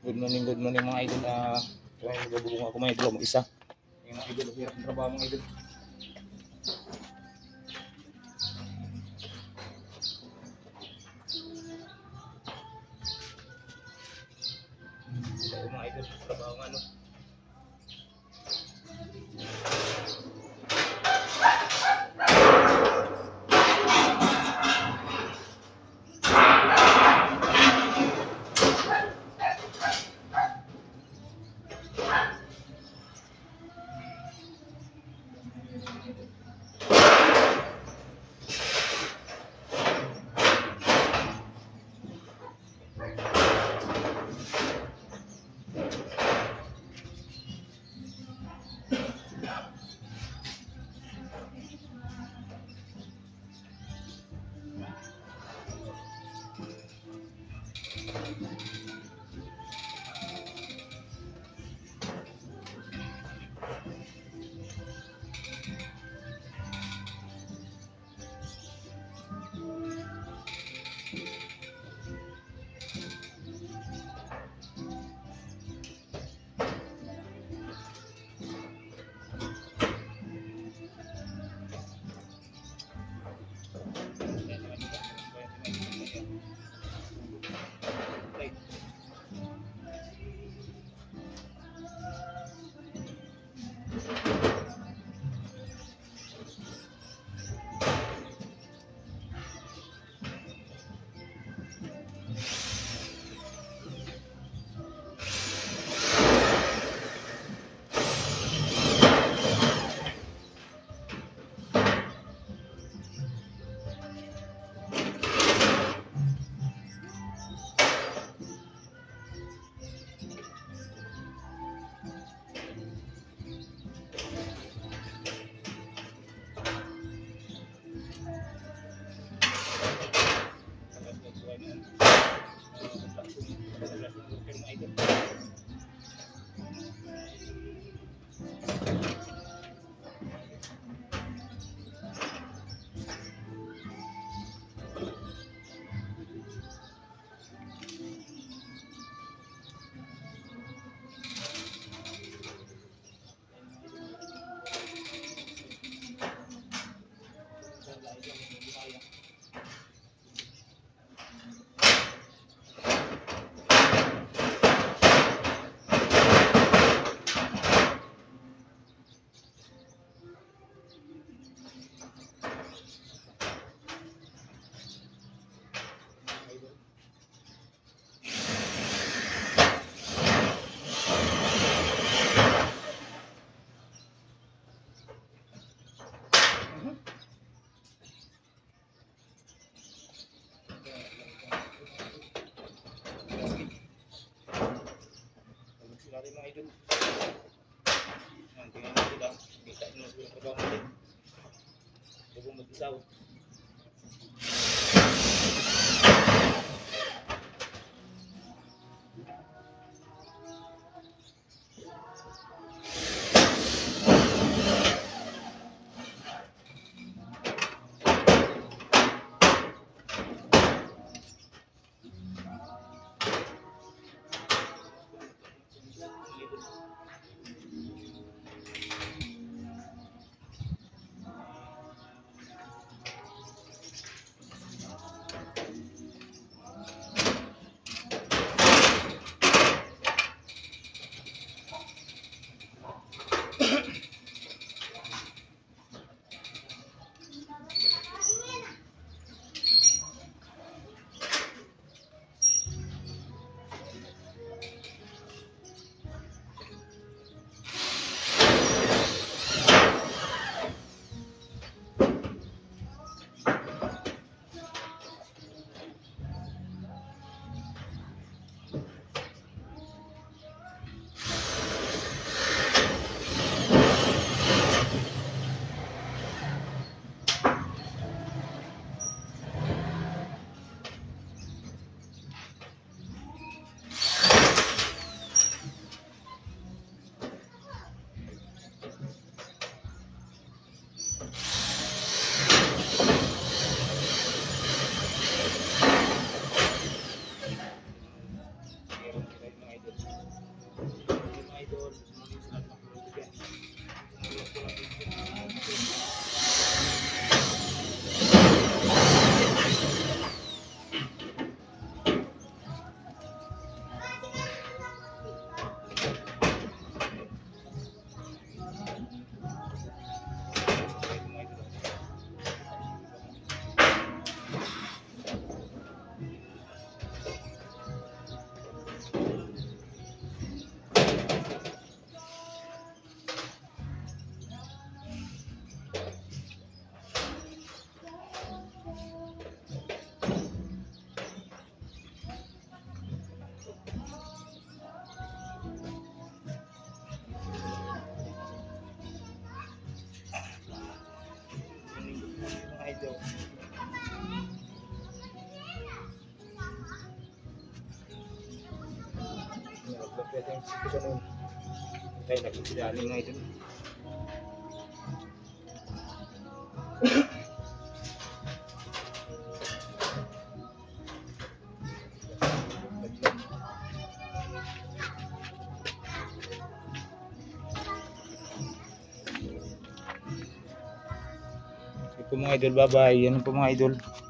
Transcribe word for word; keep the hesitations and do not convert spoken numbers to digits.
Good morning, good morning mga idol. Ah, uh, magbubulong ako mga idol, mag-isa. Yung mga idol, hirap ng trabaho mga idol. Ito mga idol, trabaho nga no. Sila rin mga idol. Yan, tingnan natin lang. Kita nyo sa trabaho natin. Huwag mag-isaw. idol. Muli sa lahat ng kaibigan. Mga idol. Nagpapit ang sikusan nun. Tayo nagsisidali mga idol. Ito mga idol, bye bye. Yan po mga idol.